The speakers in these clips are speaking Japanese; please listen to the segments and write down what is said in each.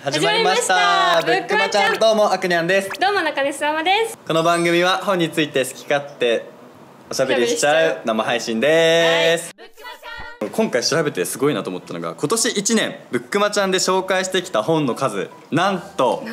始まりましたブックマちゃん。どうもあくにゃんです。 どうも中根さまです。 この番組は本について好き勝手おしゃべりしちゃう生配信です、はい、今回調べてすごいなと思ったのが、今年1年ブックマちゃんで紹介してきた本の数、なんと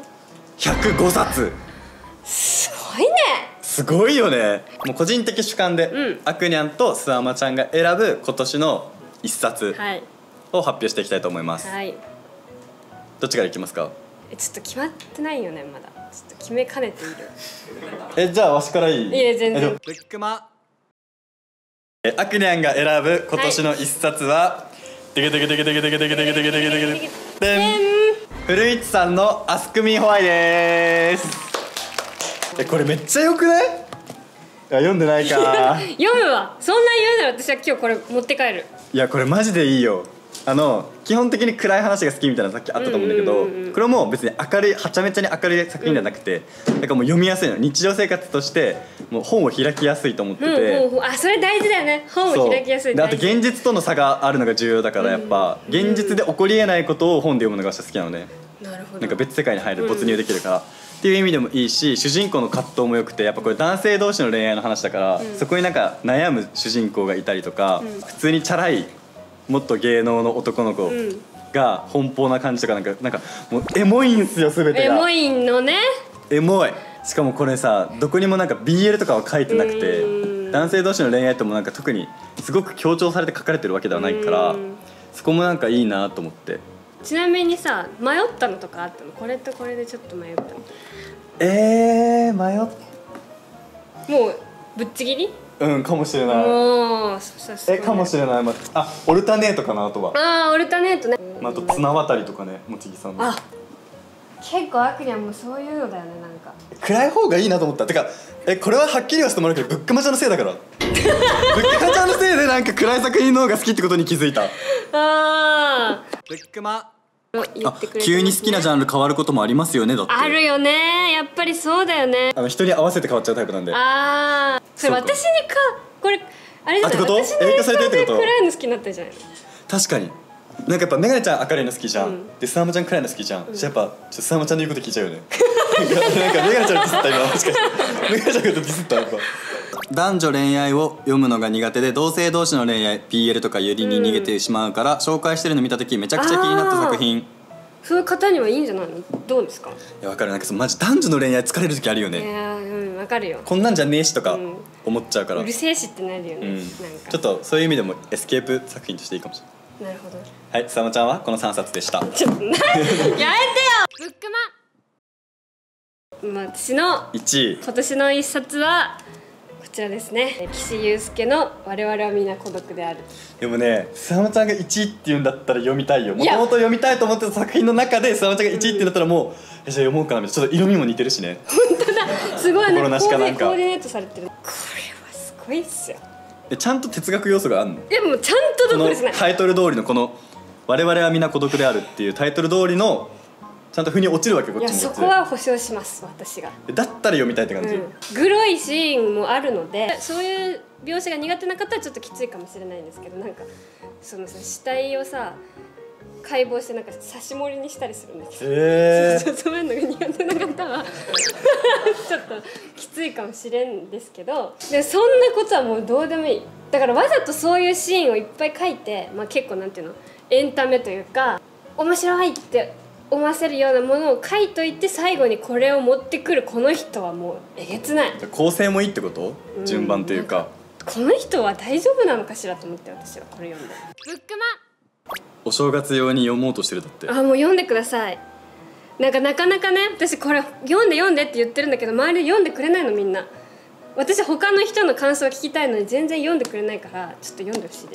105冊。 すごいね。 すごいよね。もう個人的主観で、あくにゃんとすあまちゃんが選ぶ今年の1冊を発表していきたいと思います、はい、どっちからいきますか？ ちょっと決まってないよね、まだ。ちょっと決めかねている。 じゃあわしからいい？ いえ、全然。 ブックマあくにゃんが選ぶ今年の1冊は、でけでけでけでけでけでけでけでけでけでけででん、古市さんのアスクミーホワイです。これめっちゃよくない？読んでないか。 読むわ。そんな言うなら私は今日これ持って帰る。いやこれマジでいいよ。基本的に暗い話が好きみたいなさっきあったと思うんだけど、これも別に明るいはちゃめちゃに明るい作品じゃなくて、なんかもう読みやすいの。日常生活としてもう本を開きやすいと思ってて、 あ、それ大事だよね。本を開きやすい。 であと現実との差があるのが重要だから、やっぱ現実で起こりえないことを本で読むのが私は好きなのね。 なるほど。 なんか別世界に入る、没入できるから、っていう意味でもいいし、主人公の葛藤もよくて、やっぱこれ男性同士の恋愛の話だから、そこになんか悩む主人公がいたりとか、普通にチャラいもっと芸能の男の子が奔放な感じとか、なんかもうエモいんすよ、全てが。 エモいのね。 エモい。しかもこれさ、どこにもなんか BL とかは書いてなくて、男性同士の恋愛ともなんか特にすごく強調されて書かれてるわけではないから、そこもなんかいいなと思って。 ちなみにさ、迷ったのとかあったの？これとこれでちょっと迷ったの。 迷っもうぶっちぎり？ かもしれない。かもしれない。オルタネートかな。あとはオルタネートね。 あと綱渡りとかね、もちぎさんの。 結構あくにゃんもそういうのだよね。なんか暗い方がいいなと思った。てかこれははっきり言わせてもらうけど、ブックマちゃんのせいだから。ブックマちゃんのせいでなんか暗い作品の方が好きってことに気づいた。ブックマ急に好きなジャンル変わることもありますよね。だってあるよね。やっぱりそうだよね。 人に合わせて変わっちゃうタイプなんで。 それ私にこれあれじゃない？私の影響されてるってこと？ 暗いの好きになったじゃん。確かに。なんかやっぱメガネちゃん明るいの好きじゃん、でスアマちゃん暗いの好きじゃん、やっぱスアマちゃんの言うこと聞いちゃうよね。なんかメガネちゃんディスった今。もしかしてメガネちゃんのことディスった。やっぱ男女恋愛を読むのが苦手で、同性同士の恋愛 PL とかよりに逃げてしまうから、紹介してるの見た時めちゃくちゃ気になった作品。 そういう方にはいいんじゃないの？どうですか？ いや分かる。なんかマジ男女の恋愛疲れる時あるよね。 いや分かるよ。こんなんじゃねえしとか思っちゃうから、 うるせえしってなるよね。なんかちょっとそういう意味でもエスケープ作品としていいかもしれない。 なるほど。 はい、さまちゃんはこの3冊でした。 ちょっとやめてよ。ブックマ。私の1位、今年の1冊はこちらですね。岸優介の「我々はみんな孤独である」。 でもね、さまちゃんが1位って言うんだったら読みたいよ。もともと読みたいと思ってた作品の中でさまちゃんが1位って言うんだったら、もうじゃあ読もうかな。ちょっと色味も似てるしね。 本当だ。すごい心なしかなんかコーディネートされてる。これはすごいっすよ。 ちゃんと哲学要素があるの？ でもちゃんとどこですね。 タイトル通りのこの「我々はみんな孤独である」っていうタイトル通りのちゃんと腑に落ちるわけ。こっちも。いやそこは保証します、私が。 だったら読みたいって感じ。 グロいシーンもあるので、そういう描写が苦手な方はちょっときついかもしれないんですけど、なんかそのさ、死体をさ解剖してなんか刺し盛りにしたりするんですけど、そういうのが苦手な方はちょっときついかもしれんですけど、でそんなことはもうどうでもいい。だからわざとそういうシーンをいっぱい書いて、結構なんていうの、エンタメというか面白いって思わせるようなものを書いといて、最後にこれを持ってくるこの人はもうえげつない。 構成もいいってこと？順番というか、 この人は大丈夫なのかしらと思って、私はこれ読んで。ブックマお正月用に読もうとしてる。だってもう読んでください。なかなかね、私これ読んでって言ってるんだけど、周りで読んでくれないのみんな。私他の人の感想を聞きたいのに全然読んでくれないから、ちょっと読んでほしいです。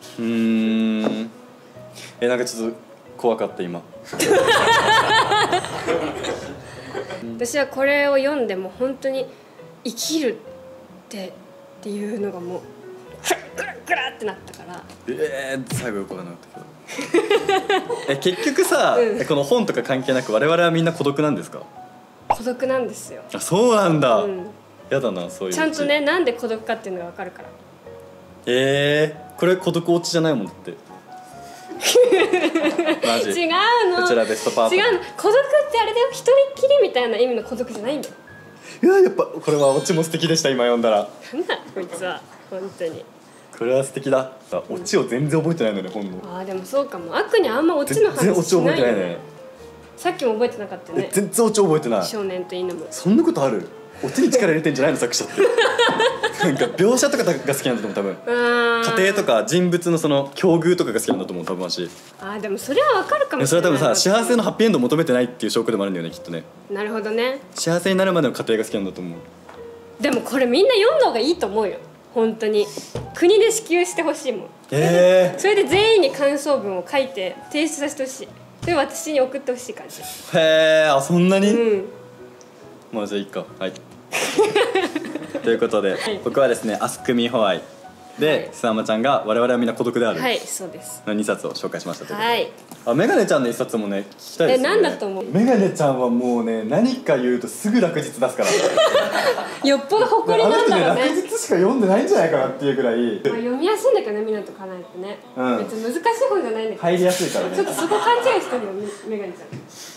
なんかちょっと怖かった今。 私はこれを読んでも本当に生きるっていうのがもうグラってなったから。 最後よくわかんなかったけど。結局さ、この本とか関係なく我々はみんな孤独なんですか？ 孤独なんですよ。 そうなんだ。やだな、そういう。 ちゃんとね、なんで孤独かっていうのがわかるから。 これ孤独落ちじゃないもんだって。 マジ違うの。 こちらベストパートナー。 違うの。孤独ってあれだよ、一人っきりみたいな意味の孤独じゃないんだよ。 いややっぱこれはオチも素敵でした。今読んだらなんだこいつは本当に。 これは素敵だ。オチを全然覚えてないのね本の。 ああでもそうかも。悪にあんまオチの全然オチ話しないよ覚えてないね。 さっきも覚えてなかったね。 全然オチ覚えてない。 少年と犬も。 そんなことある？オチに力入れてんじゃないの作者ってなんか描写とかが好きなんだと思う多分。家庭とか人物のその境遇とかが好きなんだと思う多分私。 あでもそれはわかるかもしそれれない。 は多分さ幸せのハッピーエンドを求めてないっていう証拠でもあるんだよねきっとね。 なるほどね。 幸せになるまでの過程が好きなんだと思う。 でもこれみんな読んだ方がいいと思うよ本当に。国で支給してほしいもん。それで全員に感想文を書いて提出させてほしい。で私に送ってほしい感じ。 へえ、あそんなに、 うん。 まあじゃあいいかはいということで、僕はですね「Ask Me Why」ですあまちゃんが我々はみんな孤独であるはいそうです。 の2冊を紹介しましたということで、 はい。 あメガネちゃんの1冊もね聞きたいですね。 なんだと思う？ メガネちゃんはもうね何か言うとすぐ落日出すからよっぽど誇りなんだろうね。 あの人ね落日しか読んでないんじゃないかなっていうぐらいまあ読みやすいんだけどね、湊かなえってね、 うん別に難しい本じゃないんだけど入りやすいからねちょっとそこ勘違いしてるよメガネちゃん。